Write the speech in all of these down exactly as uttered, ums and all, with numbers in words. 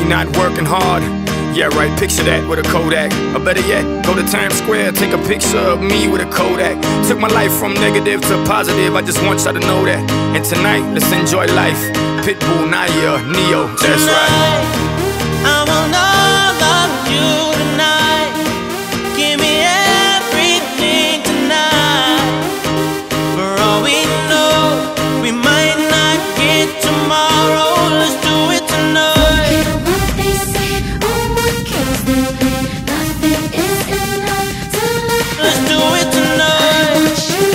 me not working hard. Yeah, right, picture that with a Kodak. Or better yet, go to Times Square, take a picture of me with a Kodak. Took my life from negative to positive, I just want y'all to know that. And tonight, let's enjoy life. Pitbull, Naya, Neo, that's right. I want all of you tonight. Give me everything tonight. For all we know, we might not get tomorrow. Let's do it tonight. Let's do it tonight.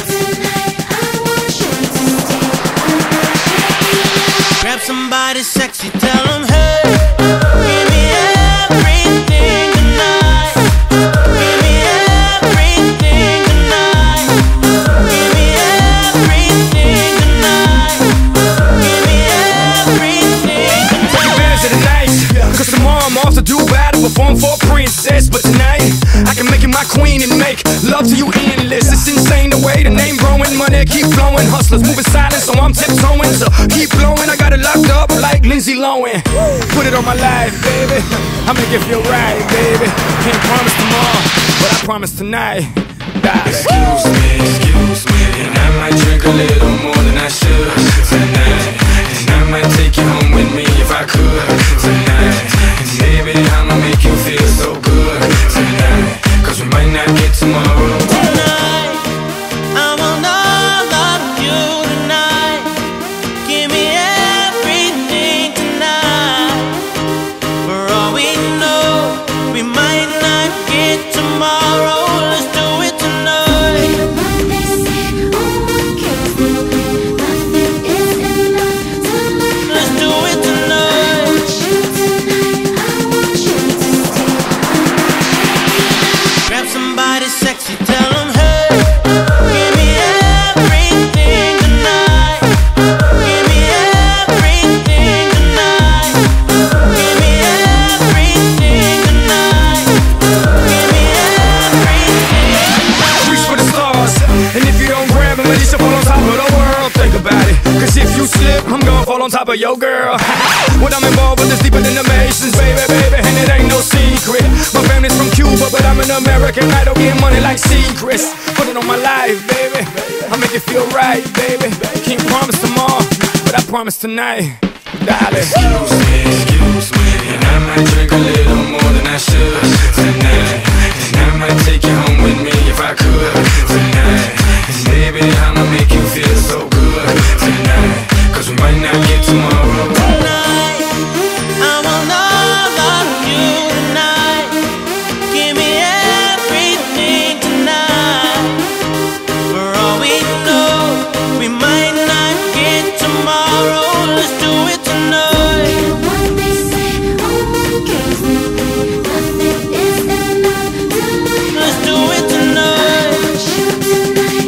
Grab somebody sexy, tell them hey. Give me everything tonight. Give me everything tonight. Give me everything tonight. Give me everything tonight. Take advantage of the night, cause tomorrow I'm off to Dubai to perform for a princess. But tonight, I can make you my queen and make love to you endless. It's insane the way the name growing, money keep flowing. Hustlers moving silent, so I'm tiptoeing. So keep blowing, I got it locked up like Lindsay Lohan. Put it on my life, baby. I'll make it feel right, baby. Can't promise tomorrow, but I promise tonight. Die. Excuse me, excuse me, and I might drink a little more than I should tonight. And I might take you home with me if I could tonight. And baby, I'ma make you feel so good tonight. Cause we might not get tomorrow. Tonight, I want all of you tonight. Give me everything tonight. For all we know, we might not get tomorrow. Let's do it tonight. Let's do it tonight. Grab somebody sexy, tell them hey. Give me everything tonight. Give me everything tonight. Give me everything tonight. Give me everything. Reach for the stars, and if you don't grab them, at least you'll fall on top of the world. Think about it, cause if you slip, I'm gonna fall on top of your girl. What I'm involved with is deeper than the Masons, baby, baby, and it ain't no secret. My family's from Cuba, but I'm an American idol, getting money like secrets. Put it on my life, baby, I'll make it feel right, baby. Can't promise tomorrow, but I promise tonight, darling. Excuse me, excuse me, and I might drink a little more than I should tonight. And I might take you home with me if I could tonight. And baby, I'ma make you feel so good tonight. Cause we might not get tomorrow. Tonight, I want all of you tonight. Give me everything tonight. For all we know, we might not get tomorrow. Let's do it tonight. Let's do it tonight.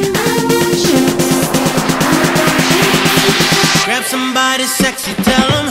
Grab somebody sexy, tell them